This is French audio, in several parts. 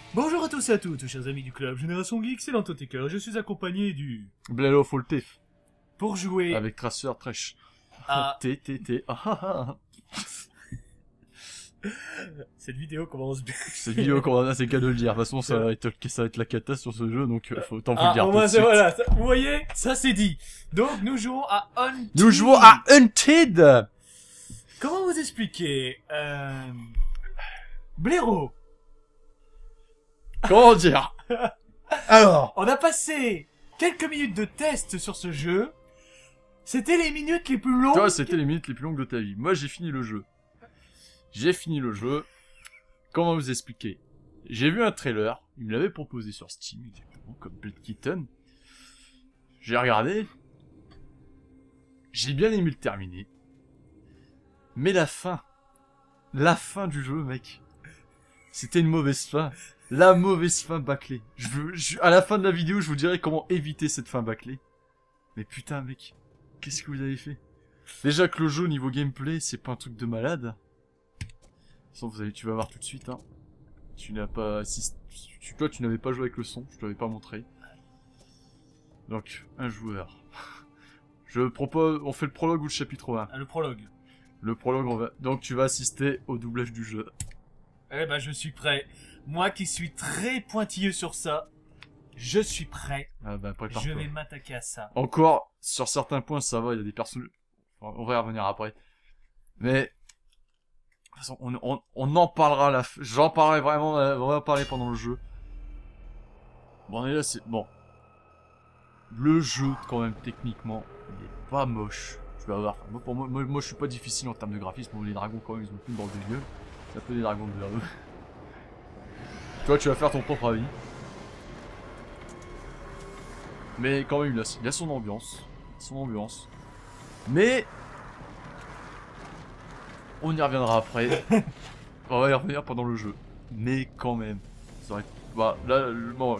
Bonjour à tous et à toutes, chers amis du club Génération Geek, c'est l'Antoteker. Je suis accompagné du... Blelo Foltef. Pour jouer... Avec Tracer Tresh. à... T. Cette vidéo commence bien. Cette vidéo qu'on a, c'est le cas de le dire. De toute façon, ça va être la cata sur ce jeu, donc faut autant vous le dire au tout moins, de suite. voilà, vous voyez, ça c'est dit. Donc nous jouons à Hunted. Nous jouons à Hunted. Comment vous expliquer Blaireau. Comment dire? Alors, On a passé quelques minutes de test sur ce jeu. C'était les minutes les plus longues. toi, c'était les minutes les plus longues de ta vie. Moi, j'ai fini le jeu. Comment vous expliquer? J'ai vu un trailer. Il me l'avait proposé sur Steam, exactement, comme Blood Kitten. J'ai regardé. J'ai bien aimé le terminer. Mais la fin du jeu, mec, c'était une mauvaise fin. La mauvaise fin bâclée. À la fin de la vidéo, je vous dirai comment éviter cette fin bâclée. Mais putain, mec, qu'est-ce que vous avez fait? Déjà que le jeu, niveau gameplay, c'est pas un truc de malade. De toute façon, tu vas voir tout de suite, hein. Tu n'as pas assisté... Toi, tu n'avais pas joué avec le son, je te l'avais pas montré. Donc, un joueur. Je propose... On fait le prologue ou le chapitre 1? Le prologue. Le prologue, donc tu vas assister au doublage du jeu. Eh ben, je suis prêt. Moi qui suis très pointilleux sur ça, je suis prêt. Ah bah, prépare-toi. Je vais m'attaquer à ça. Encore, sur certains points, ça va, il y a des personnes... On va y revenir après. Mais... De toute façon, on en parlera j'en parlerai vraiment, on va en parler pendant le jeu. Bon, et là, c'est... Bon. Le jeu, quand même, techniquement, il est pas moche. Tu vas voir. Moi, je suis pas difficile en termes de graphisme. Les dragons, quand même, ils ont plus une bande de gueule. C'est un peu des dragons de verre. Toi, tu vas faire ton propre avis. Mais quand même, il a son ambiance. Mais... On y reviendra après. On va y revenir pendant le jeu. Mais quand même. Ça aurait... Bah, là, bon...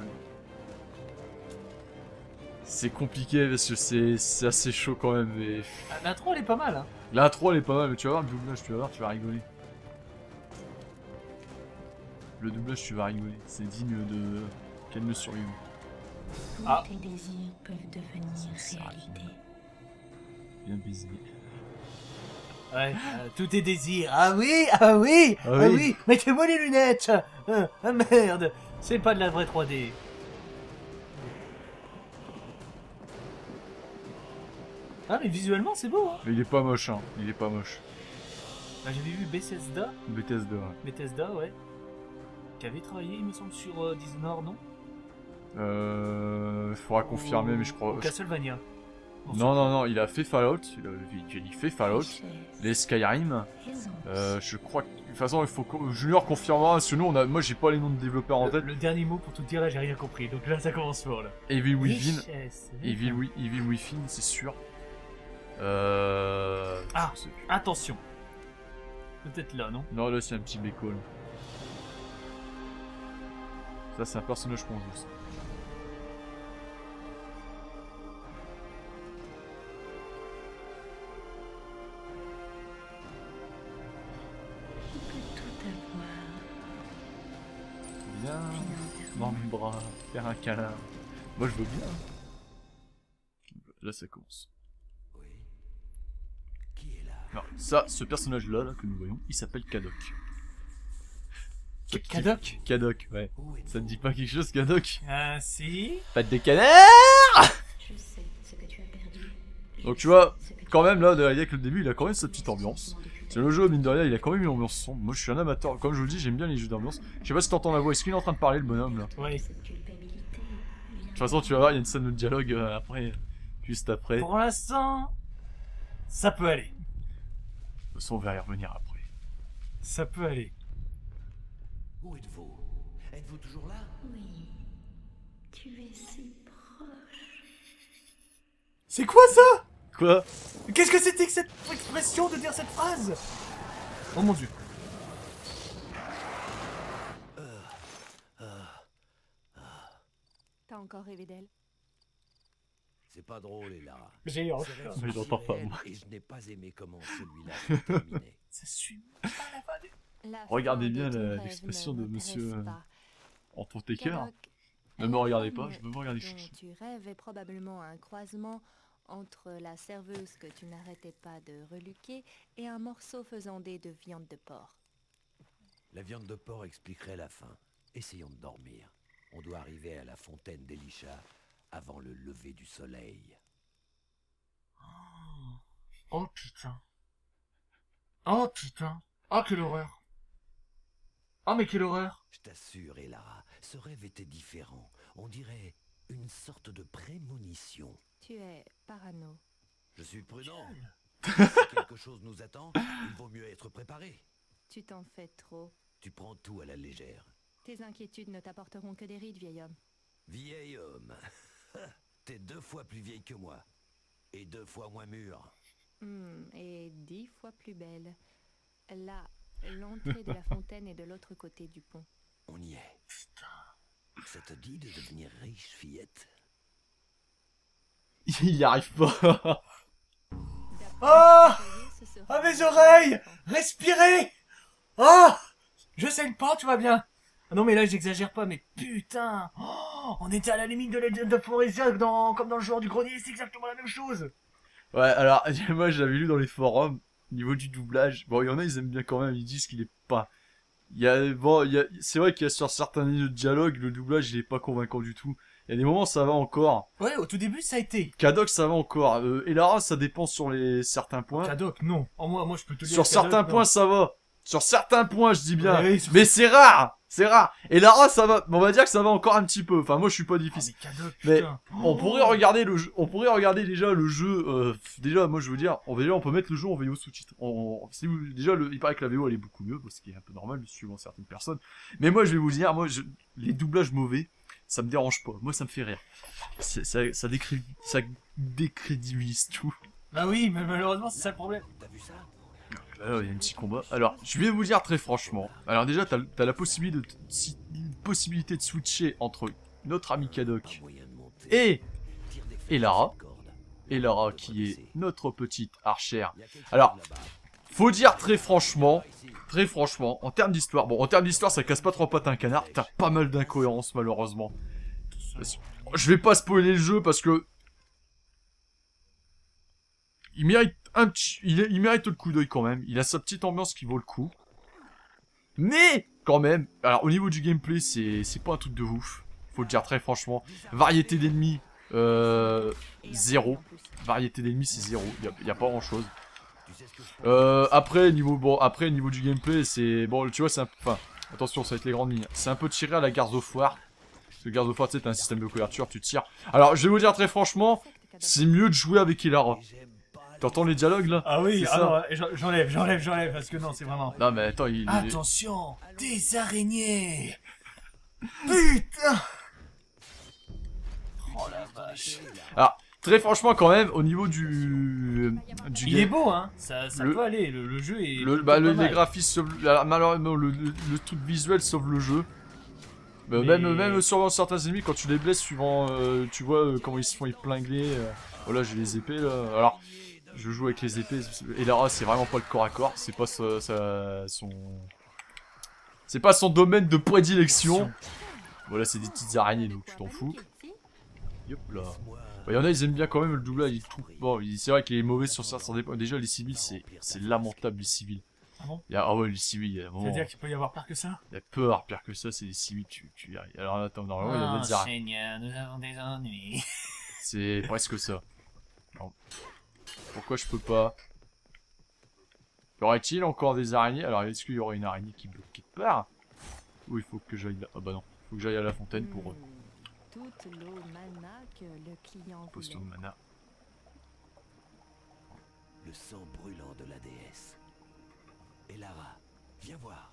C'est compliqué parce que c'est assez chaud quand même. Mais... L'intro, elle est pas mal, hein. L'intro, elle est pas mal, mais tu vas voir le doublage, tu vas rigoler. Le doublage, tu vas rigoler. C'est digne de... Calme sur lui. Tous tes désirs peuvent devenir réalité. Bien baisé. Ouais, tous tes désirs. Ah oui. Mettez-moi les lunettes. Ah merde, c'est pas de la vraie 3D. Ah mais visuellement c'est beau, hein. Mais il est pas moche, hein. Bah, j'avais vu Bethesda, Bethesda, ouais. qui avait travaillé, il me semble, sur Dishonored, non? Faudra confirmer, mais je crois... Ou Castlevania. Non, il a fait Fallout, il fait Fallout, les Skyrim, je crois que... De toute façon, il faut que Junior confirmera, sinon moi j'ai pas les noms de développeurs en tête. Le dernier mot pour tout dire, là j'ai rien compris, donc là ça commence fort là. Evil Within, c'est sûr. Ah, attention. Peut-être là, non? Non, là c'est un petit bacon. Ça c'est un personnage qu'on joue, ça. Bien, dans mes bras, faire un câlin. Moi je veux bien. Là ça commence. Oui. Qui est là? Non, ça, ce personnage-là que nous voyons, il s'appelle Kadok. Kadok? Kadok, ouais. Ça te dit pas quelque chose, Kadok? Ah si. Patte de canard. Je sais ce que tu as perdu. Donc tu vois, quand même là, avec le début, il a quand même sa petite ambiance. C'est le jeu, mine de rien, il a quand même une ambiance sombre. Moi je suis un amateur, comme je vous le dis, j'aime bien les jeux d'ambiance. Je sais pas si t'entends la voix, est-ce qu'il est en train de parler le bonhomme là? Oui. De toute façon, tu vas voir, il y a une scène de dialogue après, juste après. Pour l'instant, ça peut aller. De toute façon, on va y revenir après. Ça peut aller. Où êtes-vous? Êtes-vous toujours là? Oui, tu es si proche. C'est quoi ça? Quoi? Qu'est-ce que c'était que cette expression de dire cette phrase? Oh mon dieu. T'as encore rêvé d'elle? C'est pas drôle, Elara. J'ai honte. Mais il entend pas, moi. Et je n'ai pas aimé comment celui-là s'est terminé. Ça suit pas la fin du... La Regardez fin bien de ton rêve l'expression ne de monsieur, m'intéresse pas. entre tes cœurs. Cadoc, Ne me la regardez femme pas, je veux me regarder dont chuchoter. tu rêves est probablement un croisement entre la serveuse que tu n'arrêtais pas de reluquer et un morceau faisandé de viande de porc. La viande de porc expliquerait la fin. Essayons de dormir. On doit arriver à la fontaine d'Elisha avant le lever du soleil. Oh putain. Oh putain. Oh quelle horreur. Oh mais quelle horreur. Je t'assure, Elara, ce rêve était différent. On dirait une sorte de prémonition. Tu es parano. Je suis prudent. Si quelque chose nous attend, il vaut mieux être préparé. Tu t'en fais trop. Tu prends tout à la légère. Tes inquiétudes ne t'apporteront que des rides, vieil homme. Vieil homme. T'es 2 fois plus vieille que moi. Et 2 fois moins mûr. Et 10 fois plus belle. Là, l'entrée de la fontaine est de l'autre côté du pont. On y est. Ça te dit de devenir riche, fillette? Il y arrive pas. Ah Ah mes oreilles. Respirez. Ah je saigne pas, tout va bien. Ah non mais là j'exagère pas, mais putain. Oh, on était à la limite de Legend of Floresia comme dans le joueur du grenier, c'est exactement la même chose. Ouais, alors, moi, je l'avais lu dans les forums, au niveau du doublage. Bon, il y en a, ils aiment bien quand même, ils disent qu'il est pas... c'est vrai qu'il y a sur certains lignes de dialogue, le doublage, il est pas convaincant du tout. Il y a des moments, ça va encore. Ouais, au tout début ça a été. Cadoc, ça va encore. Elara, ça dépend sur certains points. Cadoc, non. Oh, moi je peux te dire. Sur Cadoc, certains non. points, ça va. Sur certains points, je dis bien. Ouais, Mais c'est rare. C'est rare. Et Lara, ça va. On va dire que ça va encore un petit peu. Enfin, moi, je suis pas Ah, difficile. mais Cadoc, Mais putain. on pourrait regarder le jeu. On pourrait regarder déjà le jeu. Déjà, moi, je veux dire, on peut mettre le jeu en VO sous-titres. Déjà, il paraît que la VO elle est beaucoup mieux, ce qui est un peu normal suivant certaines personnes. Mais moi, je vais vous dire, les doublages mauvais, ça me dérange pas. Moi, ça me fait rire. Ça décrédibilise tout. Bah oui, mais malheureusement c'est ça le problème. T'as vu ça? Là, il y a un petit combat. Alors, je vais vous dire très franchement. Alors déjà, t'as la possibilité de switcher entre notre ami Cadoc Moyen de monter. et Tire des flèches Elara. sur cette corde. Elara qui est notre petite archère. Il y a quelque Alors, chose là-bas. faut dire très franchement, en termes d'histoire, bon, en termes d'histoire, ça casse pas trois pattes à un canard. T'as pas mal d'incohérences malheureusement. Je vais pas spoiler le jeu parce que il mérite il mérite le coup d'œil quand même. Il a sa petite ambiance qui vaut le coup. Mais quand même, alors au niveau du gameplay, c'est pas un truc de ouf. Faut le dire très franchement. Variété d'ennemis, zéro. Variété d'ennemis, c'est zéro. Y a pas grand chose. Tu sais ce que je pense? Après niveau du gameplay, c'est bon. Tu vois, c'est un, enfin, attention, ça va être les grandes lignes. C'est un peu tiré à la Gears of War. Parce que Gears of War, tu sais, t'as un système de couverture, tu tires. Alors, je vais vous dire très franchement, c'est mieux de jouer avec Elara. J'aime pas T'entends les dialogues là? Ah oui, C'est ça. alors j'enlève parce que non, c'est vraiment. Non mais attends, Attention, des araignées. Putain. Oh la vache. Alors, très franchement quand même, au niveau du Il est beau, hein. Ça Le- peut aller. Le jeu est. les mal. graphismes, malheureusement, le truc visuel sauve le jeu. Mais- Même sur certains ennemis, quand tu les blesses, suivant, tu vois comment ils se font épingler. Voilà, j'ai les épées là. Alors, je joue avec les épées. Et Lara, c'est vraiment pas le corps à corps. C'est pas c'est pas son domaine de prédilection. Voilà, c'est des petites araignées, donc tu t'en fous. Yop là. Il y en a, ils aiment bien quand même le doublage. Bon, c'est vrai qu'il est mauvais sur ça. Déjà, les civils, c'est lamentable, les civils. Ah bon? Ah ouais, les civils, il y a un moment. C'est-à-dire qu'il peut y avoir pire que ça? Il y a peur, pire que ça, c'est les civils. Alors attends, normalement, il y a des araignées. Seigneur, nous avons des ennuis. C'est presque ça. Non. Pourquoi je peux pas? Y aurait-il encore des araignées? Alors, est-ce qu'il y aurait une araignée qui bloque quelque part? Ou il faut que j'aille là? Ah bah non, il faut que j'aille à la fontaine pour Toute l'eau mana que le client poster voulait. de mana. le sang brûlant de la déesse. Elara, viens voir.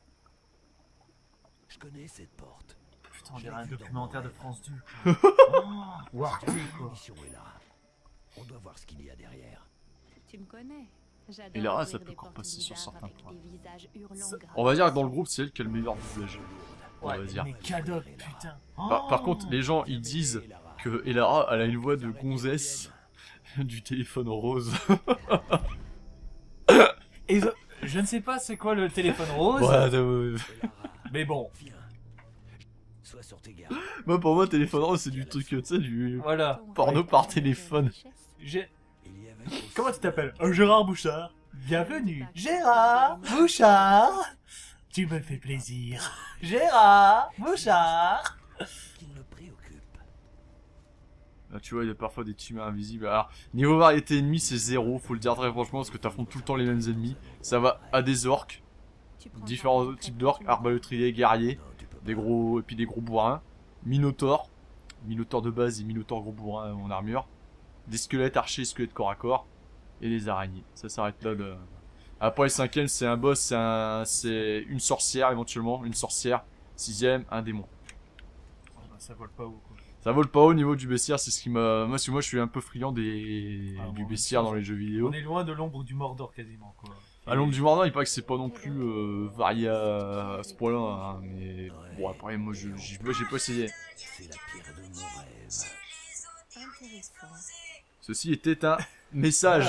Je connais cette porte. Putain, on dirait un documentaire de France 2. War 2 quoi. Mission, Elara. On doit voir ce qu'il y a derrière. Tu me connais. J'adore Et Lara, ouvrir ça peut des encore portes passer sur bizarres certains avec points. des visages hurlants On va dire que dans le gravés. groupe, c'est elle qui a le meilleur doublage. On va dire. Mais Cadoc, putain. Par contre, les gens, ils disent que Elara, elle a une voix de gonzesse du téléphone rose. Et je ne sais pas c'est quoi le téléphone rose, Ouais, Elara, mais bon. viens. sois sur tes gardes. Moi, pour moi, téléphone rose, c'est du truc, tu sais, du Voilà. porno par téléphone. J'ai... Il y avait aussi Comment tu t'appelles? Gérard Bouchard. Bienvenue. Gérard Bouchard. Tu me fais plaisir. Gérard Bouchard. qui me préoccupe. Là, tu vois, il y a parfois des teamers invisibles. Alors, niveau variété ennemie, c'est 0, faut le dire très franchement, parce que t'affrontes tout le temps les mêmes ennemis. Ça va à des orques, différents types d'orques, arbalétriers, guerriers, Non, tu peux des gros, et puis des gros bourrins, minotaures, minotaures de base et minotaures gros bourrins en armure, des squelettes archers, squelettes corps à corps, et des araignées. Ça s'arrête là. Après, le 5ème, c'est un boss, c'est une sorcière éventuellement, une sorcière. 6ème, un démon. Ça vole pas haut, quoi. Ça vole pas haut au niveau du bestiaire, c'est ce qui m'a... Moi, je suis un peu friand du bon, bestiaire dans les jeux vidéo. On est loin de l'ombre du Mordor quasiment, quoi. À l'ombre du Mordor, il paraît que c'est pas non plus varié à ce point-là, hein, mais bon, après, moi, j'ai pas essayé. C'est la pierre de mon rêve. Intéressant. Ceci était un message.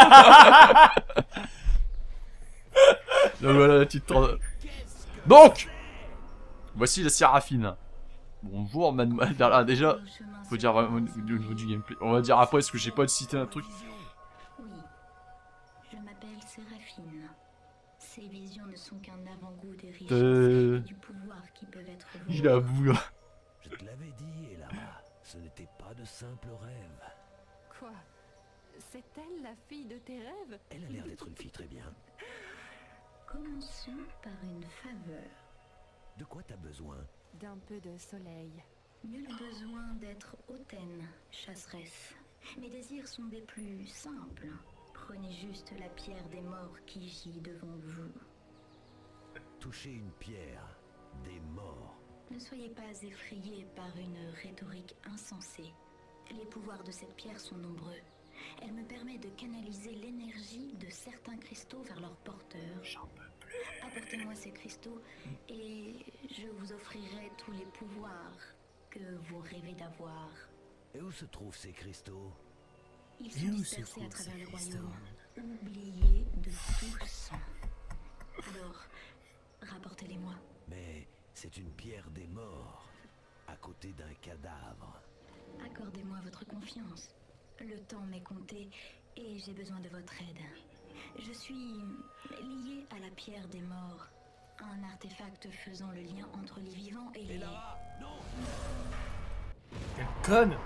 Donc voilà la petite... Donc, voici la Séraphine. Bonjour, mademoiselle. Ah, déjà, faut dire vraiment au niveau du gameplay. On va dire après, parce que j'ai pas cité un truc. Oui, je m'appelle Séraphine. Ces visions ne sont qu'un avant-goût des richesses et du pouvoir qui peuvent être Il avoue, là. Je te l'avais dit, Elara, ce n'était pas de simples rêves. Quoi? C'est elle la fille de tes rêves? Elle a l'air d'être une fille très bien. Commençons par une faveur. De quoi t'as besoin? D'un peu de soleil. Nul besoin d'être hautaine, chasseresse. Mes désirs sont des plus simples. Prenez juste la pierre des morts qui gît devant vous. Toucher une pierre, des morts. Ne soyez pas effrayés par une rhétorique insensée. Les pouvoirs de cette pierre sont nombreux. Elle me permet de canaliser l'énergie de certains cristaux vers leurs porteurs. J'en peux plus. Apportez-moi ces cristaux et je vous offrirai tous les pouvoirs que vous rêvez d'avoir. Et où se trouvent ces cristaux? Ils Et sont où se dispersés à trouvent travers ces le cristaux? royaume, oubliés de tous. Alors, rapportez-les-moi. Mais c'est une pierre des morts, à côté d'un cadavre. Accordez-moi votre confiance. Le temps m'est compté et j'ai besoin de votre aide. Je suis lié à la pierre des morts, un artefact faisant le lien entre les vivants et les... Elara, non! Quelle conne!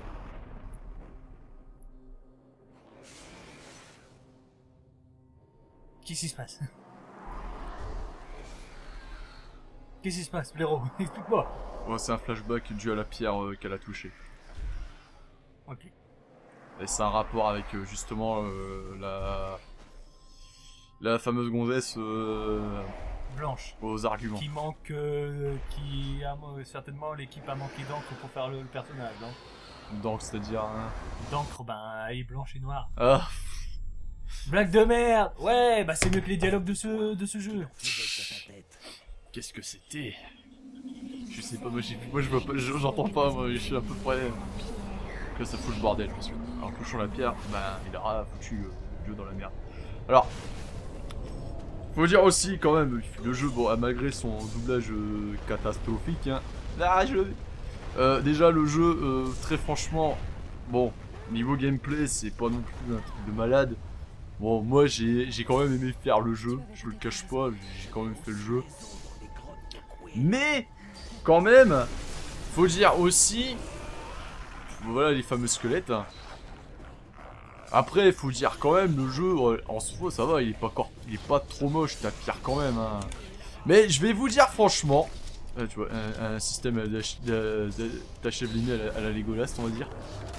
Qu'est-ce qui se passe? Qu'est-ce qui se passe, blaireau? Explique-moi. Ouais, c'est un flashback dû à la pierre qu'elle a touchée. Ok. Et c'est un rapport avec justement la fameuse gonzesse Blanche. aux arguments. Qui manque... qui a certainement l'équipe a manqué d'encre pour faire le personnage, non? Donc, c'est-à-dire... Hein... D'encre, ben, elle est blanche et noire. Ah, Blague de merde! Ouais, bah c'est mieux que les dialogues de ce jeu. qu'est-ce que c'était? Je sais pas, moi je vois pas, j'entends pas, moi je suis à peu près... Que ça fout le bordel, parce que en touchant la pierre, ben il aura foutu le jeu dans la merde. Alors, faut dire aussi quand même, le jeu, bon, malgré son doublage catastrophique, hein, déjà le jeu, très franchement, bon, niveau gameplay, c'est pas non plus un truc de malade. Bon, moi j'ai quand même aimé faire le jeu, je le cache pas, j'ai quand même fait le jeu. Mais, quand même, faut dire aussi... Voilà les fameux squelettes. Après, faut dire quand même, le jeu, en soi, ça va, il est pas trop moche, t'as pire quand même. Hein. Mais je vais vous dire franchement, tu vois, un système d'achèvement à la Legolas, on va dire.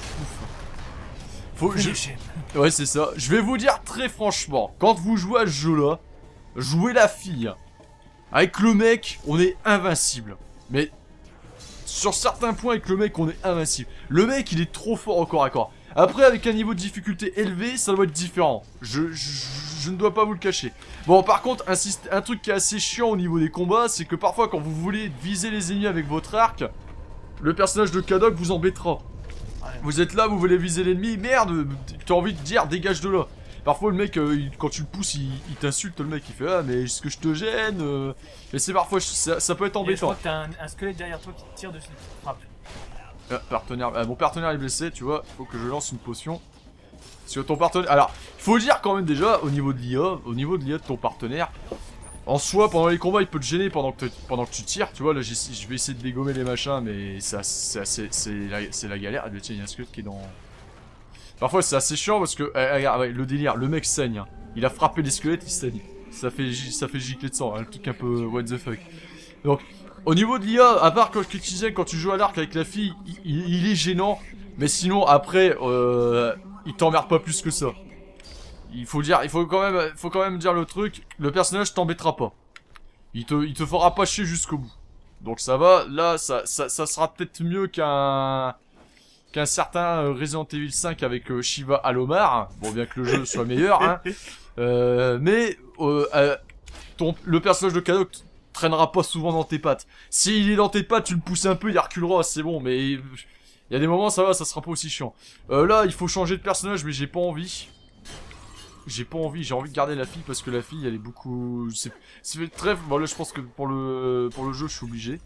Ouais, c'est ça. Je vais vous dire très franchement, quand vous jouez à ce jeu-là, jouez la fille. Avec le mec, on est invincible. Mais... Sur certains points avec le mec on est invincible. Le mec il est trop fort au corps à corps. Après avec un niveau de difficulté élevé ça doit être différent. Je ne dois pas vous le cacher. Bon par contre un truc qui est assez chiant au niveau des combats, c'est que parfois quand vous voulez viser les ennemis avec votre arc, le personnage de Kadok vous embêtera. Vous êtes là, vous voulez viser l'ennemi, merde, t'as envie de dire dégage de là. Parfois le mec, quand tu le pousses, il t'insulte, le mec, il fait ah mais est-ce que je te gêne Et c'est parfois, ça peut être Et je crois embêtant. que t'as un squelette derrière toi qui te tire dessus, qui te frappe. Mon partenaire est blessé, tu vois, faut que je lance une potion. Parce que ton partenaire... Alors, faut dire quand même déjà, au niveau de l'IA, de ton partenaire, en soi, pendant les combats, il peut te gêner pendant que tu tires, tu vois, là, je vais essayer de dégommer les machins, mais c'est la galère. Ah, tiens, il y a un squelette qui est dans... Parfois, c'est assez chiant, parce que, regarde, ouais, le délire, le mec saigne, hein. Il a frappé les squelettes, il saigne. Ça fait gicler de sang, hein, le truc un peu what the fuck. Donc, au niveau de l'IA, à part quand tu disais, quand tu joues à l'arc avec la fille, il est gênant, mais sinon, après, il t'emmerde pas plus que ça. Il faut quand même dire le truc, le personnage t'embêtera pas. Il te fera pas chier jusqu'au bout. Donc ça va, là, ça sera peut-être mieux qu'un certain Resident Evil 5 avec Shiva Alomar. Bon, bien que le jeu soit meilleur, hein. Mais le personnage de Kadok traînera pas souvent dans tes pattes. S'il est dans tes pattes, tu le pousses un peu, il reculera, c'est bon, mais... Il y a des moments, ça va, ça sera pas aussi chiant. Là, il faut changer de personnage, mais j'ai pas envie. J'ai envie de garder la fille, parce que la fille, elle est beaucoup... C'est très... Bon, là, je pense que pour le jeu, je suis obligé.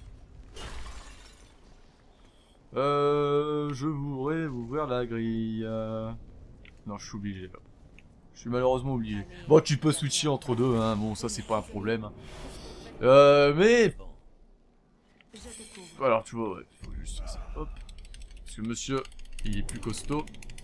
Je voudrais ouvrir la grille. Non, je suis obligé, là. Je suis malheureusement obligé. Bon, tu peux switcher entre deux, hein. Bon, ça, c'est pas un problème. Mais... Alors, tu vois, ouais, faut juste faire ça. Hop. Parce que monsieur, il est plus costaud.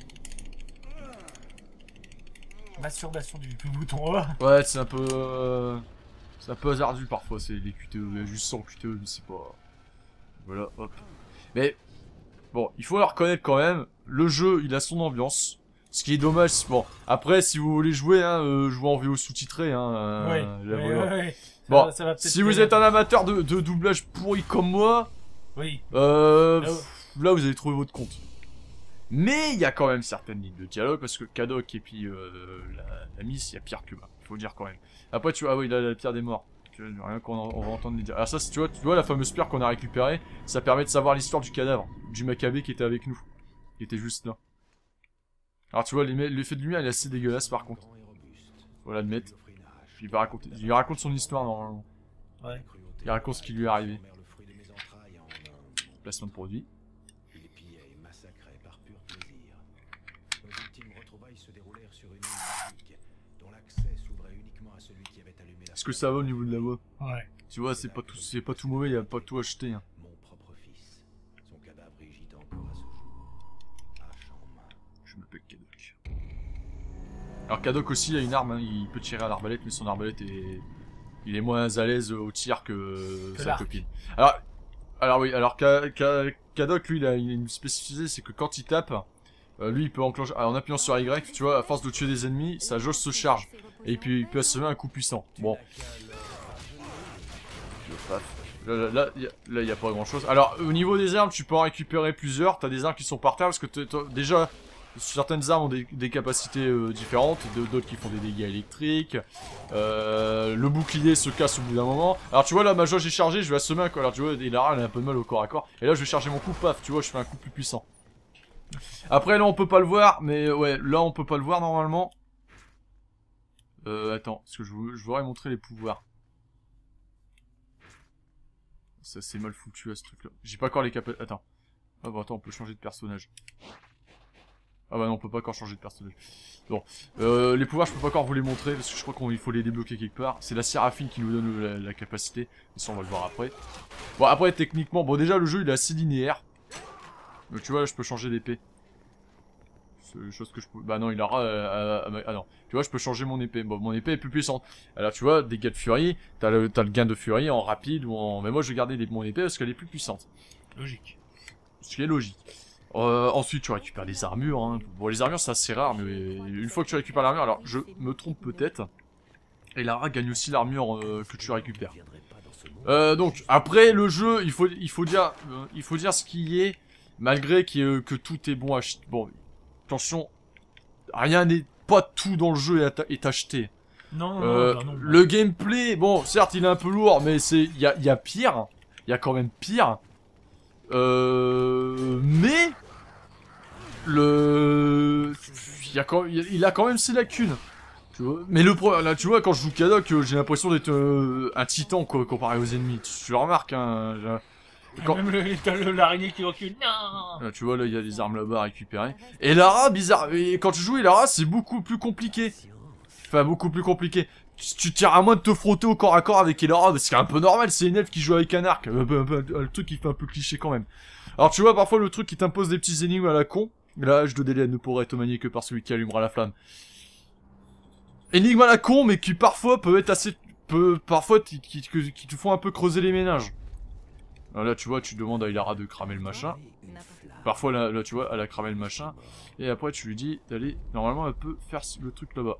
Masturbation du bouton A. Ouais, c'est un peu hasardeux parfois, c'est les QTE, juste sans QTE, je sais pas. Voilà, hop. Mais, bon, il faut le reconnaître quand même, le jeu, il a son ambiance. Ce qui est dommage, bon, après, si vous voulez jouer, hein, jouez en VO sous-titré, hein. Ouais. Bon, Ça si vous êtes un amateur de doublage pourri comme moi, oui. Là, vous allez trouver votre compte. Mais il y a quand même certaines lignes de dialogue, parce que Kadok et puis la Miss, il y a pire que bas, faut le dire quand même. Après, tu vois, ah oui, là, la pierre des morts. Rien qu'on va entendre les dire. Alors ça, tu vois la fameuse pierre qu'on a récupérée, ça permet de savoir l'histoire du cadavre, du Maccabée qui était avec nous. Qui était juste là. Alors tu vois, l'effet de lumière, il est assez dégueulasse par contre. Faut l'admettre. Il raconte son histoire normalement. Ouais. Il raconte ce qui lui est arrivé. Placement de produit. Est-ce que ça va au niveau de la voix? Ouais. Tu vois, c'est pas tout mauvais, y a pas tout acheté. Hein. Mon propre fils. Son cadavre gîte encore à ce jour. Hache en main. Je m'appelle Kadok. Alors Kadok aussi il a une arme, hein. Il peut tirer à l'arbalète, mais son arbalète il est moins à l'aise au tir que sa copine. Alors oui, alors Kadok lui il a une spécificité, c'est que quand il tape, lui il peut enclencher, en appuyant sur Y, tu vois, à force de tuer des ennemis, sa jauge se charge. Et puis il peut assommer un coup puissant. Bon. Là, il n'y a pas grand chose. Alors, au niveau des armes, tu peux en récupérer plusieurs. T'as des armes qui sont par terre parce que déjà, certaines armes ont des capacités différentes. D'autres qui font des dégâts électriques. Le bouclier se casse au bout d'un moment. Alors, tu vois, là, ma jauge est chargée. Je vais assommer un coup. Alors, tu vois, et Lara, elle a un peu de mal au corps à corps. Et là, je vais charger mon coup. Paf, tu vois, je fais un coup plus puissant. Après, là, on peut pas le voir. Mais ouais, là, on peut pas le voir normalement. Attends, parce que je voudrais montrer les pouvoirs. Ça c'est mal foutu à ce truc là. J'ai pas encore les capacités. Attends. Ah bah attends, on peut changer de personnage. Ah bah non, on peut pas encore changer de personnage. Bon. Les pouvoirs, je peux pas encore vous les montrer parce que je crois qu'il faut les débloquer quelque part. C'est la Séraphine qui nous donne la capacité. Mais ça, on va le voir après. Bon, après, techniquement, bon, déjà, le jeu il est assez linéaire. Donc tu vois, là, je peux changer d'épée. Chose que je peux... Bah non, il aura... ah non. Tu vois, je peux changer mon épée. Bon, mon épée est plus puissante. Alors, tu vois, dégâts de furie. T'as le gain de furie en rapide ou en... Mais moi, je vais garder mon épée parce qu'elle est plus puissante. Logique. Ce qui est logique. Ensuite, tu récupères des armures. Hein. Bon, les armures, c'est assez rare, mais une fois que tu récupères l'armure... Alors, je me trompe peut-être. Et Lara gagne aussi l'armure que tu récupères. Donc, après, le jeu, il faut dire ce qui est... Malgré que tout est bon à... Bon... Attention, rien n'est pas tout dans le jeu est acheté. Non, le gameplay, bon, certes, il est un peu lourd, mais il y a pire. Il y a quand même pire. Mais il il a quand même ses lacunes. Tu vois, mais là, tu vois, quand je joue Kadok, j'ai l'impression d'être un titan, quoi, comparé aux ennemis. Tu le remarques, hein. Quand... Même l'araignée qui recule. Non. Là, tu vois, là, il y a des armes là-bas à récupérer. Et Lara, bizarre. Et quand tu joues Lara, c'est beaucoup plus compliqué. Enfin, beaucoup plus compliqué. Tu tires à moins de te frotter au corps à corps avec Elara, c'est un peu normal, c'est une elfe qui joue avec un arc. Le truc qui fait un peu cliché quand même. Alors tu vois, parfois le truc qui t'impose des petits énigmes à la con. L'âge de délai ne pourrait être manié que par celui qui allumera la flamme. Énigme à la con, mais qui parfois peut être assez... parfois qui te font un peu creuser les méninges. Alors là tu vois, tu demandes à Elara de cramer le machin. Parfois là tu vois, elle a cramé le machin. Et après tu lui dis d'aller... Normalement elle peut faire le truc là-bas.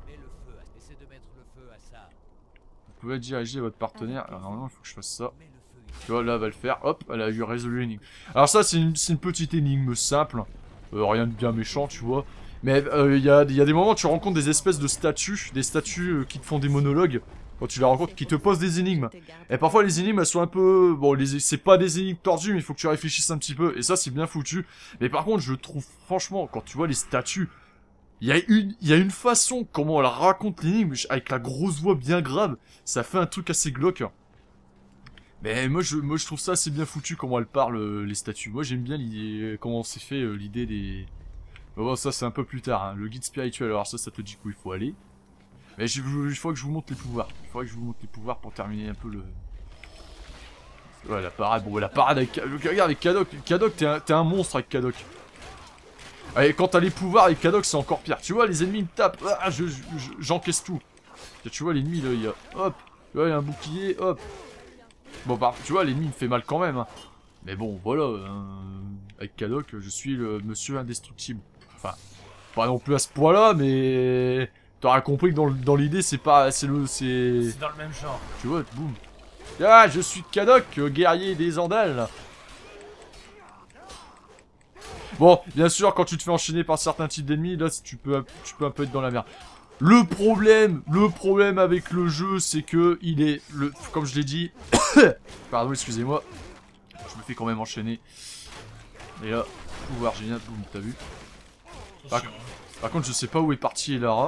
Vous pouvez diriger votre partenaire. Alors normalement il faut que je fasse ça. Tu vois, là elle va le faire. Hop, elle a eu résolu l'énigme. Alors ça c'est une petite énigme simple. Rien de bien méchant, tu vois. Mais il y a des moments où tu rencontres des espèces de statues. Des statues qui te font des monologues. Quand tu les rencontres, qui te posent des énigmes. Et parfois les énigmes elles sont un peu... Bon, c'est pas des énigmes tordues, mais il faut que tu réfléchisses un petit peu. Et ça c'est bien foutu. Mais par contre je trouve franchement, quand tu vois les statues... Il y a une façon comment elle raconte l'énigme avec la grosse voix bien grave, ça fait un truc assez glauque. Mais moi je trouve ça assez bien foutu comment elle parle les statues. Moi j'aime bien comment c'est fait l'idée des... Bon ça c'est un peu plus tard, hein. Le guide spirituel, alors ça te dit où il faut aller. Mais il faut que je vous montre les pouvoirs. Il faudrait que je vous montre les pouvoirs pour terminer un peu le... Ouais la parade, bon la parade avec... Regarde avec Kadok, Kadok t'es un monstre avec Kadok. Et quand t'as les pouvoirs avec Kadok, c'est encore pire. Tu vois, les ennemis me tapent. Ah, j'encaisse tout. Tu vois, l'ennemi, là, il y a... Hop. Tu vois, il y a un bouclier. Hop. Bon, bah, tu vois, l'ennemi me fait mal quand même. Hein. Mais bon, voilà. Avec Kadok, je suis le monsieur indestructible. Enfin, pas non plus à ce point-là, mais... T'auras compris que dans l'idée, c'est pas... C'est dans le même genre. Tu vois, boum. Ah, je suis Kadok, guerrier des Andales. Bon, bien sûr, quand tu te fais enchaîner par certains types d'ennemis, là, tu peux un peu être dans la merde. Le problème avec le jeu, c'est que il est, comme je l'ai dit, pardon, excusez-moi, je me fais quand même enchaîner. Et là, pouvoir génial, boum, t'as vu. Par contre, je sais pas où est parti Elara.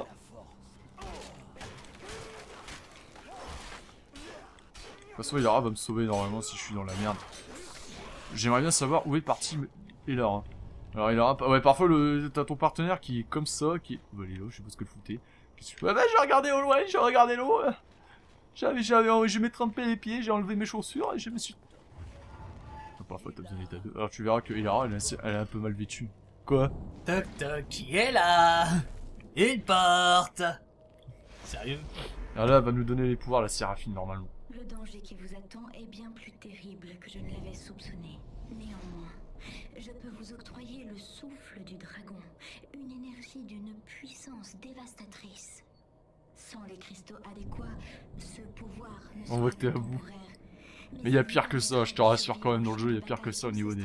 De toute façon, Elara va me sauver normalement si je suis dans la merde. J'aimerais bien savoir où est parti Elara. Alors il aura... Ouais, parfois t'as ton partenaire qui est comme ça, qui... Bah il est là, je sais pas ce que le foutait. Ouais, bah j'ai regardé au loin, j'ai regardé l'eau. Je m'ai trempé les pieds, j'ai enlevé mes chaussures et je me suis... Parfois t'as besoin d'état 2. Alors tu verras que Elara, elle est un peu mal vêtue. Quoi? Toc toc, qui est là? Une porte. Sérieux? Alors là, elle va nous donner les pouvoirs, la Séraphine, normalement. Le danger qui vous attend est bien plus terrible que je ne l'avais soupçonné. Néanmoins, je peux vous octroyer le souffle du dragon, une énergie d'une puissance dévastatrice. Sans les cristaux adéquats, ce pouvoir ne on voit que t'es à bout. Mais il y a pire que ça, je te rassure quand même dans le jeu, il y a pire que ça au niveau des...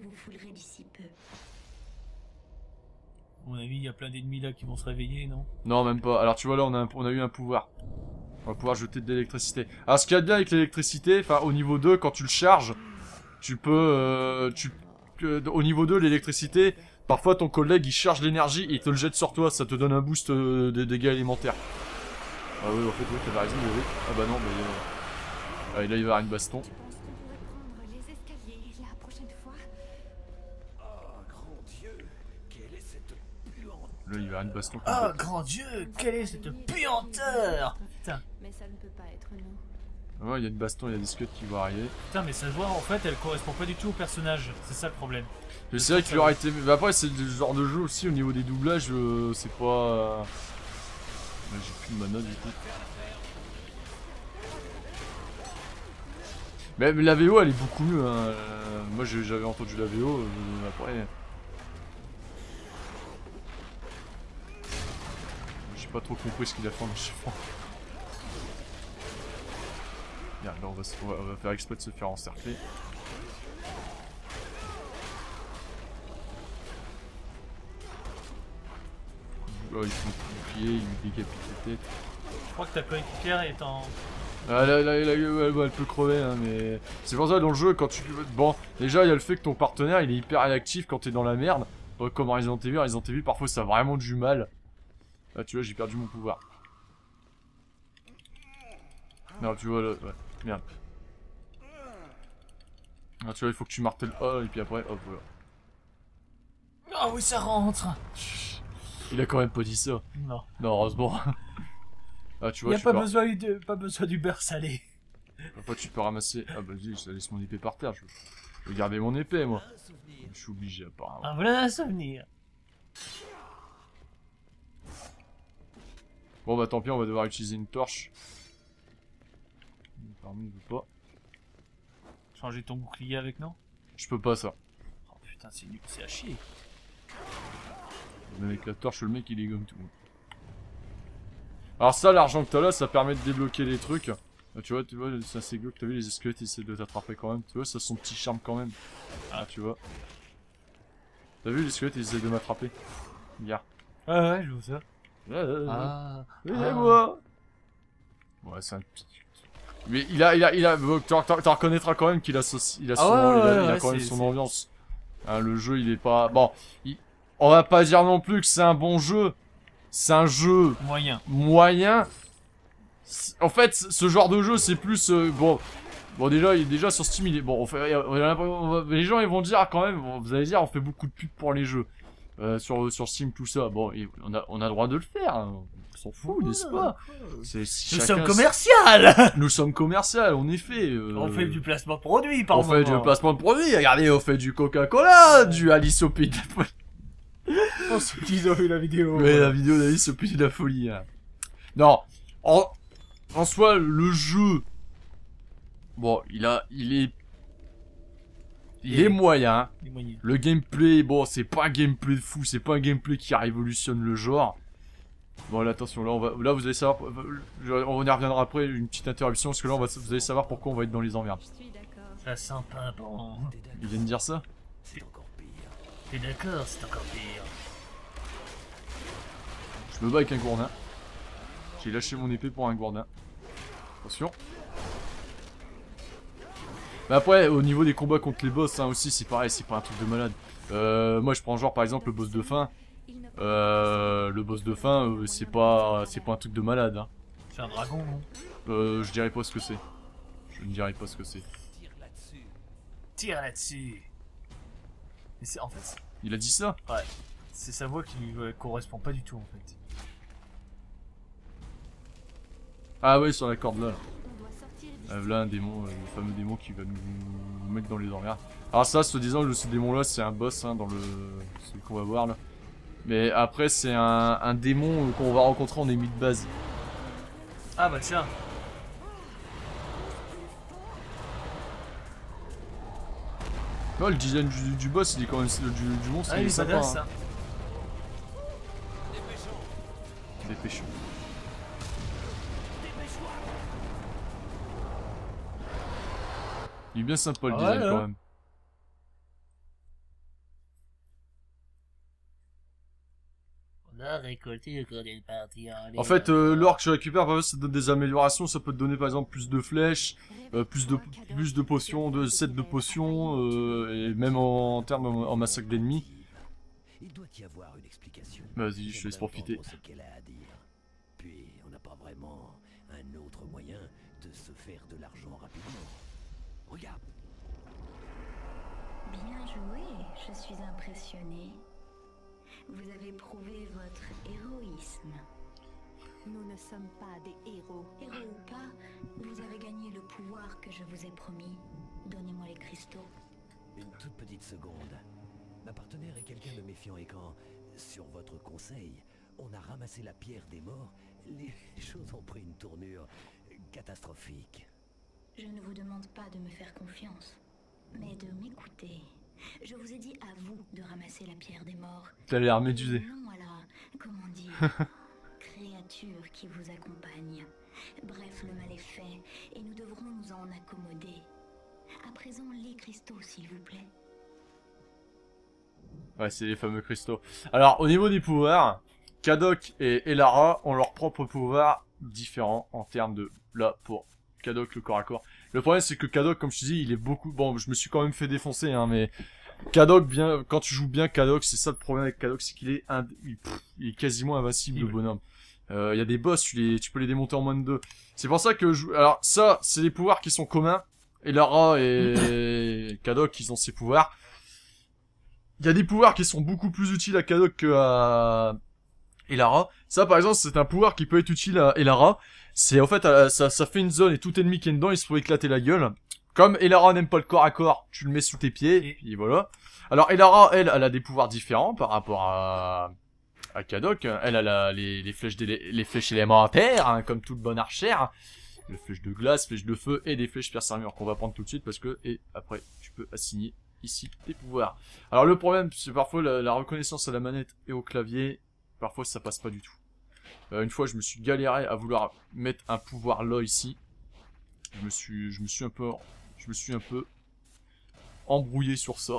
À mon avis, il y a plein d'ennemis là qui vont se réveiller, non? Non, même pas. Alors tu vois là, on a eu un pouvoir. On va pouvoir jeter de l'électricité. Alors ce qu'il y a de bien avec l'électricité, enfin au niveau 2, quand tu le charges, tu peux... au niveau 2, l'électricité, parfois ton collègue il charge l'énergie et il te le jette sur toi, ça te donne un boost de dégâts élémentaires. Ah oui, en fait, oui, t'avais raison, oui. Ah bah non, mais... Ah, et là il va y avoir une baston. Là il va y avoir une baston. Oh grand Dieu, quelle est cette puanteur! Putain. Mais ça ne peut pas être nous. Ouais, il y a une baston, il y a des scuds qui vont arriver. Putain, mais ça se voit, en fait, elle correspond pas du tout au personnage. C'est ça le problème. Mais c'est vrai qu'il aurait été... Mais après, c'est le genre de jeu aussi, au niveau des doublages, c'est pas... J'ai plus de mana du coup. Mais la VO, elle est beaucoup mieux. Hein. Moi, j'avais entendu la VO, après... J'ai pas trop compris ce qu'il a fait en chiffrant. Là, on va faire exprès de se faire encercler. Oh, il faut le bouclier, il lui décapite la tête. Je crois que ta coéquipière est en... Ah là, elle peut crever, hein, mais... C'est pour ça, dans le jeu, quand tu... Bon, déjà, il y a le fait que ton partenaire, il est hyper réactif quand t'es dans la merde. Pas comme Resident Evil, parfois ça a vraiment du mal. Ah, tu vois, j'ai perdu mon pouvoir. Non, tu vois, là, ouais, merde. Ah, tu vois, il faut que tu martèles A, et puis après, hop, voilà. Ah oui, ça rentre. Il a quand même pas dit ça. Non. Non, heureusement. Ah, tu Il vois, n'y a tu pas peux... besoin du beurre salé. Après, tu peux ramasser... Ah bah, vas-y, ça laisse mon épée par terre, je veux garder mon épée, moi. Je suis obligé, apparemment. Ah, voilà un souvenir. Bon, bah, tant pis, on va devoir utiliser une torche. Parmi, il veut pas. Changer ton bouclier avec, non? Je peux pas, ça. Oh putain, c'est nul, c'est à chier. Même avec la torche, le mec, il est gomme tout. Alors ça, l'argent que t'as là, ça permet de débloquer les trucs. Tu vois, c'est assez glauque. T'as vu, les squelettes, ils essaient de t'attraper quand même. Tu vois, ça a son petit charme quand même. Ah, tu vois. T'as vu, les squelettes, ils essaient de m'attraper. Regarde. Ouais, je vois ça. Ah. Moi. Ouais, c'est un petit... Mais il a... T'en reconnaîtras quand même qu'il a, il a quand même son ambiance. Hein, le jeu, il est pas... Bon, on va pas dire non plus que c'est un bon jeu. C'est un jeu... Moyen. En fait, ce genre de jeu, c'est plus... Bon, déjà sur Steam, il est... Bon, les gens, ils vont dire quand même... Vous allez dire, on fait beaucoup de pubs pour les jeux. Sur Steam, tout ça. Bon, on a le droit de le faire. Hein. On s'en fout, n'est-ce pas? Nous sommes commercial. Nous sommes commercial, en effet. On fait du placement de produits, par On fait du placement de produits. Regardez, on fait du Coca-Cola, du Alice au Pays de la Folie. Oh, ceux qui ont vu la vidéo. Ouais, la vidéo d'Alice au Pays de la Folie. Hein. Non, en soi, le jeu... Bon, il est moyen. Le gameplay, bon, c'est pas un gameplay de fou, c'est pas un gameplay qui révolutionne le genre. Bon, là, attention, là, vous allez savoir, on y reviendra après, une petite interruption, parce que là, vous allez savoir pourquoi on va être dans les emmerdes. Ça sent pas bon. Il vient de dire ça? C'est encore pire. T'es d'accord, c'est encore pire. Je me bats avec un gourdin. J'ai lâché mon épée pour un gourdin. Attention. Mais après, au niveau des combats contre les boss, hein, aussi, c'est pareil, c'est pas un truc de malade. Moi, je prends genre, par exemple, le boss de fin. Le boss de fin, c'est pas un truc de malade. Hein. C'est un dragon, non? Je dirais pas ce que c'est. Je ne dirais pas ce que c'est. Tire là-dessus. Mais c'est en fait... Il a dit ça? Ouais. C'est sa voix qui lui correspond pas du tout, en fait. Ah ouais, sur la corde là. Là, un démon, le fameux démon qui va nous mettre dans les emmerdes. Alors ça, se disant, ce démon là, c'est un boss, hein, dans celui qu'on va voir là. Mais après, c'est un démon qu'on va rencontrer en ennemi de base. Ah bah tiens. Non, le design du boss, il est quand même... Du monstre, il est sympa. Badass, hein. ça. Dépêchons. Il est bien sympa le design quand même. On a récolté le corps d'une partie En fait, l'or que je récupère, ça donne des améliorations. Ça peut te donner par exemple plus de flèches, plus de potions, de sets de potions, et même en termes en massacre d'ennemis. Il doit y avoir une explication. Vas-y, je te laisse profiter. Ce qu'elle a à dire. Puis, on n'a pas vraiment un autre moyen de se faire de l'argent rapidement. Regarde. Bien joué, je suis impressionnée. Vous avez prouvé votre héroïsme. Nous ne sommes pas des héros. Héros ou pas, vous avez gagné le pouvoir que je vous ai promis. Donnez-moi les cristaux. Une toute petite seconde. Ma partenaire est quelqu'un de méfiant et quand, sur votre conseil, on a ramassé la pierre des morts, les choses ont pris une tournure catastrophique. Je ne vous demande pas de me faire confiance, mais de m'écouter. Je vous ai dit à vous de ramasser la pierre des morts. T'as l'air médusé. Non, alors, comment dire, créature qui vous accompagne. Bref, le mal est fait, et nous devrons nous en accommoder. À présent, les cristaux, s'il vous plaît. Ouais, c'est les fameux cristaux. Alors, au niveau des pouvoirs, Kadok et Elara ont leurs propres pouvoirs différents en termes de... Là, pour Kadok, le corps à corps. Le problème, c'est que Kadok, comme je te dis, il est beaucoup... Bon, je me suis quand même fait défoncer, hein, mais... Kadok, bien, quand tu joues bien Kadok, c'est ça le problème avec Kadok, c'est qu'il est, il est quasiment invincible, le bonhomme. Il y a des boss, tu peux les démonter en moins de 2. C'est pour ça que alors ça, c'est des pouvoirs qui sont communs. Et Lara et Kadok, ils ont ces pouvoirs. Il y a des pouvoirs qui sont beaucoup plus utiles à Kadok que à Elara. Ça, par exemple, c'est un pouvoir qui peut être utile à Elara. C'est, en fait, ça fait une zone et tout ennemi qui est dedans, il se faut éclater la gueule. Comme Elara n'aime pas le corps à corps, tu le mets sous tes pieds, et puis voilà. Alors, Elara, elle a des pouvoirs différents par rapport à Kadok. Elle a les flèches élémentaires, hein, comme toute bonne archère. Les flèches de glace, flèches de feu et des flèches pierre-armure qu'on va prendre tout de suite parce que, et après, tu peux assigner ici tes pouvoirs. Alors, le problème, c'est parfois la reconnaissance à la manette et au clavier. Parfois, ça passe pas du tout. Une fois, je me suis galéré à vouloir mettre un pouvoir là, ici. Je me suis un peu embrouillé sur ça.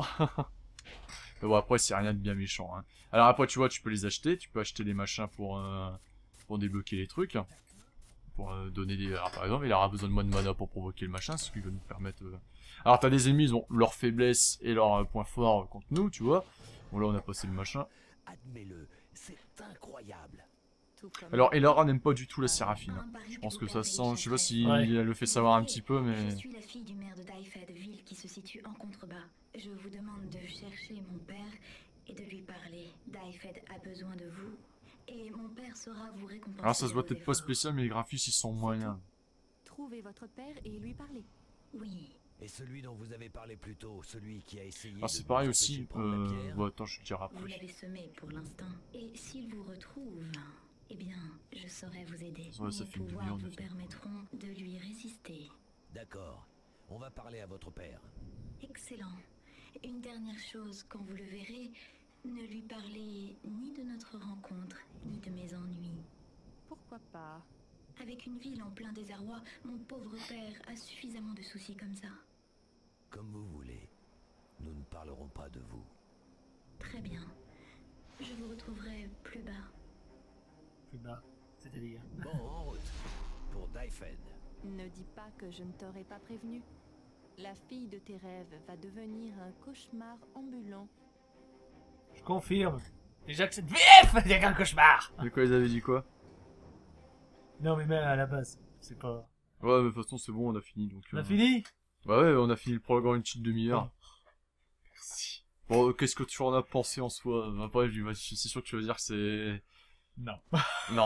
Mais bon, après, c'est rien de bien méchant, hein. Alors après, tu vois, tu peux les acheter. Tu peux acheter des machins pour débloquer les trucs. Pour donner des... Alors, par exemple, il aura besoin de moins de mana pour provoquer le machin, ce qui va nous permettre... Alors, t'as des ennemis, ils ont leur faiblesse et leur point fort contre nous, tu vois. Bon, là, on a passé le machin. Admets-le, c'est incroyable. Alors, Elara n'aime pas du tout la Séraphine. Je pense que ça sent... Je sais pas si elle le fait savoir un petit peu, mais... Je suis la fille du maire de Daifed, ville qui se situe en contrebas. Je vous demande de chercher mon père et de lui parler. Daifed a besoin de vous. Et mon père saura vous récompenser. Alors ça se voit peut-être pas spécial, mais les graphismes ils sont moyens. Trouvez votre père et lui parler. Oui. Et celui dont vous avez parlé plus tôt, celui qui a essayé Alors c'est pareil aussi, bon attends je te dirai Vous après. l'avez semé pour l'instant. Et s'il vous retrouve, eh bien, je saurai vous aider. Ouais, ça Mes fait une pouvoirs demi-heure de vous film. permettront de lui résister. D'accord. On va parler à votre père. Excellent. Une dernière chose, quand vous le verrez, ne lui parlez ni de notre rencontre, ni de mes ennuis. Pourquoi pas? Avec une ville en plein désarroi, mon pauvre père a suffisamment de soucis comme ça. Comme vous voulez. Nous ne parlerons pas de vous. Très bien. Je vous retrouverai plus bas. Plus bas, c'est-à-dire... Bon, en route. Pour Daifed. Ne dis pas que je ne t'aurais pas prévenu. La fille de tes rêves va devenir un cauchemar ambulant. Je confirme. Déjà que cette VF, il y a qu'un cauchemar. De quoi ils avaient dit quoi? Non mais même à la base, c'est pas... Ouais mais de toute façon c'est bon, on a fini donc... On a fini? Bah ouais, on a fini le programme en une petite demi-heure. Merci. Bon, qu'est-ce que tu en as pensé en soi? Après, c'est sûr que tu vas dire que c'est... Non. Non.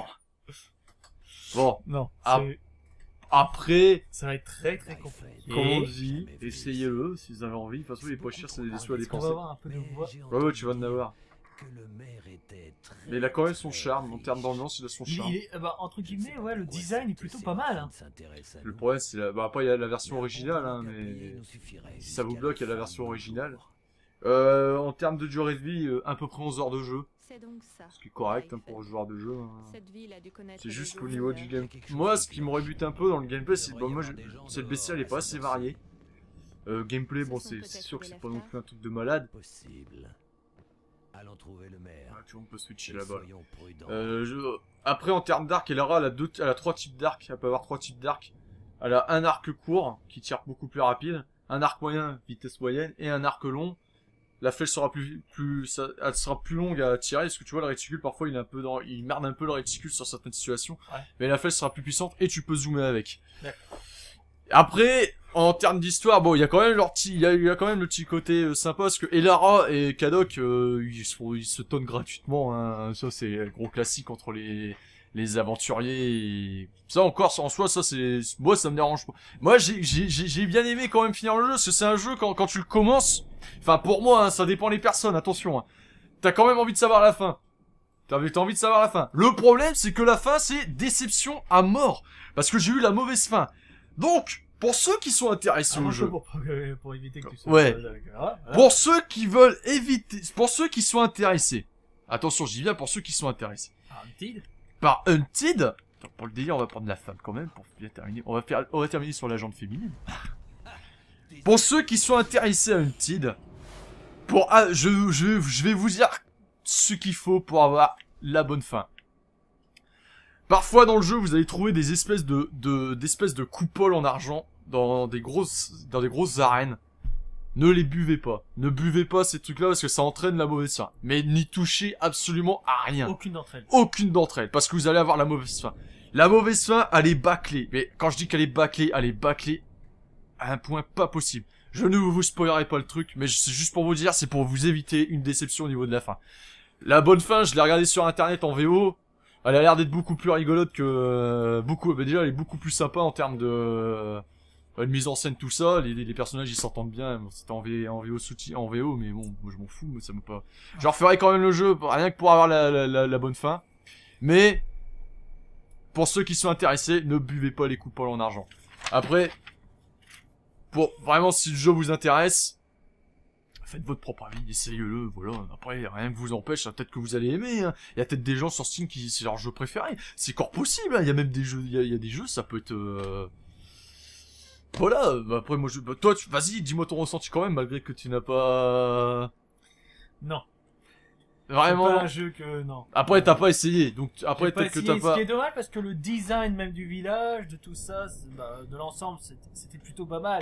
Bon, Non, Ah. Après... ça va être très très compliqué. Comme on dit, essayez-le si vous avez envie. De toute façon, il est pas cher, c'est des sous à Est-ce qu'on va dépenser. avoir un peu de voix? Ouais, tu vas en avoir. Que le maire était très, Mais il a quand même son très charme, en termes riche. d'ambiance, il a son charme. Il est, bah, entre guillemets, ouais, le design est plutôt pas mal. Hein. Le problème, c'est bah après, il y a la version originale, hein, mais... Si ça vous bloque, il y a la version originale. En termes de durée de vie, à peu près 11 heures de jeu. C'est donc ça. Ce qui est correct hein, pour un joueur de jeu. Hein. Cette ville a dû connaître C'est des juste hauts qu'au et niveau bas. du game. Moi, ce qui me rebute un peu dans le gameplay, c'est bah, moi, c'est le bestiaire, il est pas assez varié. Gameplay, bon, c'est sûr que c'est pas non plus un truc de malade. Possible. Allons trouver le maire. Ah, tu vois, on peut switcher Et là-bas. soyons prudents. Après, en termes d'arc, Elara, elle a 3 types d'arc. Elle peut avoir 3 types d'arc. Elle a un arc court, qui tire beaucoup plus rapide. Un arc moyen, vitesse moyenne. Et un arc long. La flèche sera elle sera plus longue à tirer. Parce que tu vois, le réticule, parfois, il merde un peu le réticule sur certaines situations. Ouais. Mais la flèche sera plus puissante et tu peux zoomer avec. D'accord. Après, en termes d'histoire, bon, il y a quand même il y a quand même le petit côté sympa parce que Elara et Kadok, ils se tonnent gratuitement, hein. Ça, c'est un gros classique entre les aventuriers et... Ça encore, en soi, ça c'est, moi, ça me dérange pas. Moi, j'ai bien aimé quand même finir le jeu, parce que c'est un jeu quand tu le commences, enfin, pour moi, hein, ça dépend des personnes, attention, hein. T'as quand même envie de savoir la fin. T'as envie de savoir la fin. Le problème, c'est que la fin, c'est déception à mort. Parce que j'ai eu la mauvaise fin. Donc, pour ceux qui sont intéressés au jeu, Pour éviter que tu sois... Ouais. Voilà. pour ceux qui veulent éviter, pour ceux qui sont intéressés, attention, je dis bien pour ceux qui sont intéressés, Hunted. par Hunted, attends, pour le délire, on va prendre la femme quand même, pour bien terminer, on va terminer sur la jante féminine. Pour ceux qui sont intéressés à Hunted, je vais vous dire ce qu'il faut pour avoir la bonne fin. Parfois dans le jeu, vous allez trouver des espèces de coupoles en argent dans des grosses arènes. ne les buvez pas. Ne buvez pas ces trucs-là parce que ça entraîne la mauvaise faim. Mais n'y touchez absolument à rien. Aucune d'entre elles. Aucune d'entre elles, parce que vous allez avoir la mauvaise faim. La mauvaise faim, elle est bâclée. Mais quand je dis qu'elle est bâclée à un point pas possible. Je ne vous spoilerai pas le truc, mais c'est juste pour vous dire, c'est pour vous éviter une déception au niveau de la faim. La bonne faim, je l'ai regardée sur internet en VO. Elle a l'air d'être beaucoup plus rigolote que... déjà, elle est beaucoup plus sympa en termes de mise en scène, tout ça. Les personnages, ils s'entendent bien. Bon, c'était en VO, mais bon, moi je m'en fous, mais ça me pas... Je referai quand même le jeu, rien que pour avoir la bonne fin. Mais, pour ceux qui sont intéressés, ne buvez pas les coupoles en argent. Après, pour vraiment, si le jeu vous intéresse, faites votre propre avis, essayez-le, voilà. Après, rien que vous empêche, peut-être que vous allez aimer, hein. Il y a peut-être des gens sur Steam qui, c'est leur jeu préféré. C'est encore possible, hein. Il y a même des jeux, il y a des jeux, ça peut être, voilà. Après, moi, toi, vas-y, dis-moi ton ressenti quand même, malgré que tu n'as pas... Non. Vraiment. C'est pas un jeu que, non. Après, t'as pas essayé, donc, après, peut-être que t'as pas... Ce qui est dommage, parce que le design même du village, de tout ça, de l'ensemble, c'était plutôt pas mal.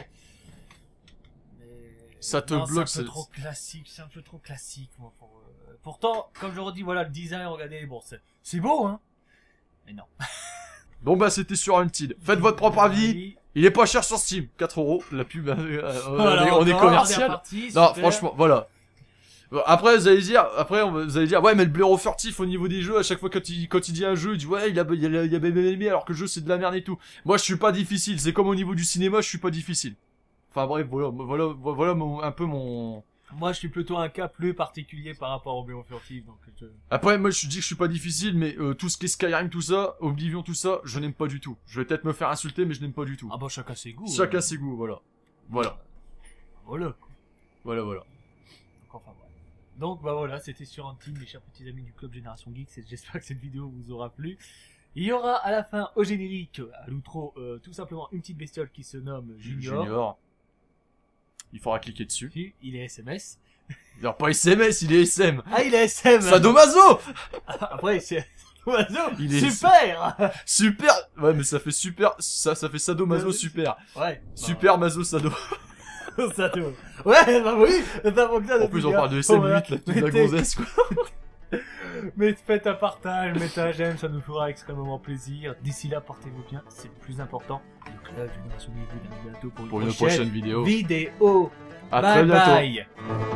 Ça te bloque, c'est un peu trop classique, moi, pourtant, comme je le redis, voilà, le design, regardez, bon, c'est beau, hein. Mais non. Bon, bah, c'était sur Until. Faites votre propre avis. Il est pas cher sur Steam. 4 €. La pub, on est commercial. Non, franchement, voilà. Après, vous allez dire, ouais, mais le blaireau furtif au niveau des jeux, à chaque fois quand il dit un jeu, il dit, ouais, il y a BBB, alors que le jeu c'est de la merde et tout. Moi, je suis pas difficile. C'est comme au niveau du cinéma, je suis pas difficile. Enfin bref, voilà un peu mon... Moi, je suis plutôt un cas plus particulier par rapport au blaireau furtif, donc Après, moi, je dis que je suis pas difficile, mais tout ce qui est Skyrim, tout ça, Oblivion, tout ça, je n'aime pas du tout. Je vais peut-être me faire insulter, mais je n'aime pas du tout. Ah bah, chacun ses goûts. Chacun ses goûts, voilà. Voilà. Voilà. Voilà. Donc, enfin, voilà. Donc, bah voilà, c'était sur Until, mes chers petits amis du Club Génération Geek. J'espère que cette vidéo vous aura plu. Il y aura à la fin, au générique, à l'outro, tout simplement une petite bestiole qui se nomme Junior. Il faudra cliquer dessus. Il est SMS. Non, pas SMS, il est SM. Ah, il est SM. Sadomaso. Après, c'est Sadomaso. Il est super. Super. Ouais, mais ça fait super. Ça fait Sadomaso super. Ouais. Super Maso Sado. Sado. Ouais, bah oui. Ça fonctionne. En plus, on parle de SM8, là, toute la gonzesse, quoi. Mais faites un partage, mettez un j'aime, ça nous fera extrêmement plaisir. D'ici là, portez-vous bien, c'est le plus important. Le Club Génération Geek vous dit à bientôt pour une prochaine vidéo. À très bientôt. Bye.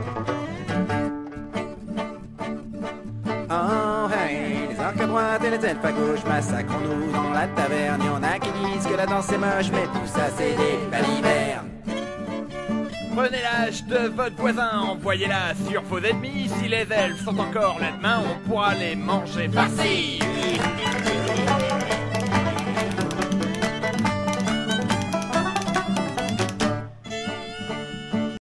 Oh hey, les orques à droite et les elfes à gauche, massacrons-nous dans la taverne. Y'en a qui disent que la danse est moche, mais tout ça c'est des balivernes. Prenez l'âge de votre voisin, envoyez-la sur vos ennemis. Si les elfes sont encore là demain, on pourra les manger farcis.